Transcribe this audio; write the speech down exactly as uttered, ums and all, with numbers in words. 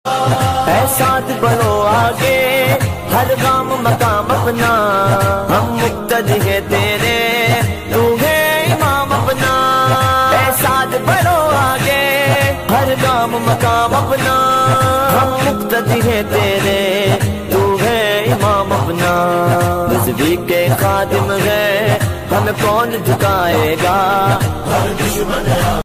साथ बढ़ो आगे, हर गाम मकाम अपना, हम मुक्तदी है तेरे, तू है इमाम अपना। साथ बढ़ो आगे, हर गाम मकाम अपना, हम मुक्तदी है तेरे, तू है इमाम अपना। रिज़वी के खादिम है, हमें कौन झुकाएगा।